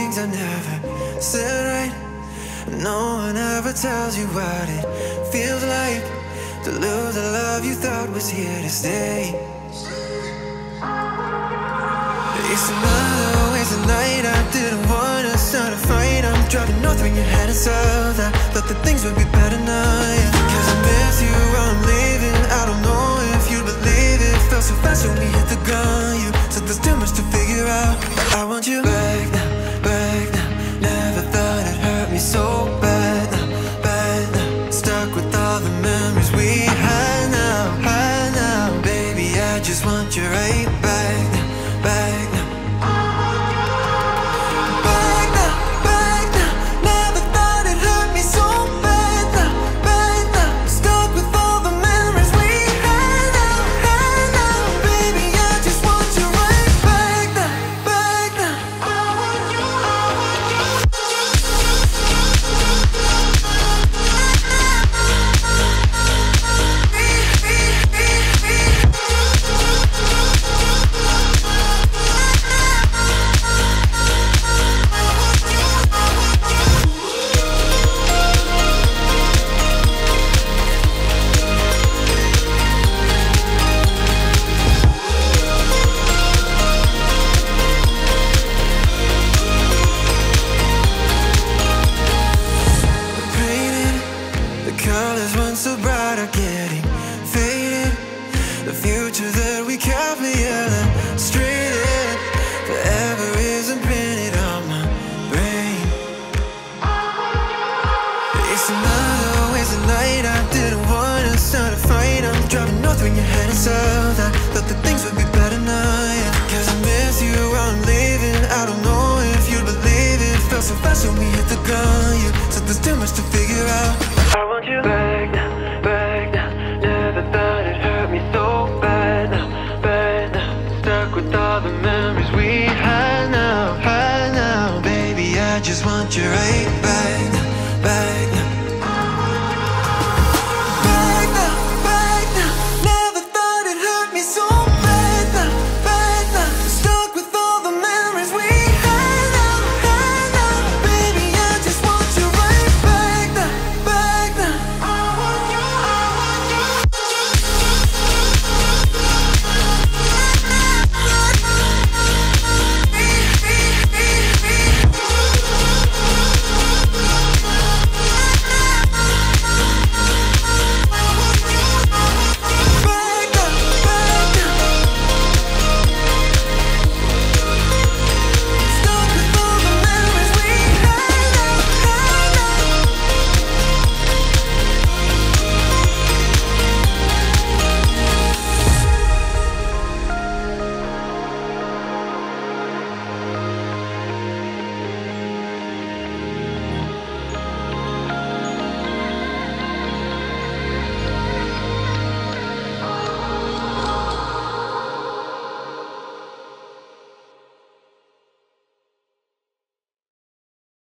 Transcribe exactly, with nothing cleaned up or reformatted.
things I never said right. No one ever tells you what it feels like to lose the love you thought was here to stay. It's another wasted night. I didn't wanna start a fight. I'm driving north when you're heading south. I thought that things would be better now, yeah. Cause I miss you while I'm leaving. I don't know if you believe it. Felt so fast when we hit the ground. You said there's too much to figure out, but I want you back now, back now. Never thought it hurt me so bad now, bad now. Stuck with all the memories we had now, had now. Baby, I just want you right back now, back now. Colors once so bright are getting faded. The future that we carefully illustrated forever is imprinted on my brain. It's another wasted night. I didn't wanna start a fight. I'm driving north when you're heading south. I thought that things would be better now, yeah. Cause I miss you while I'm leaving. I don't know if you believe it. Felt so fast when we hit the ground. You said there's too much to figure out. I want you back now, back now. Never thought it hurt me so bad now, bad now. Stuck with all the memories we had now, had now. Baby, I just want you right back now.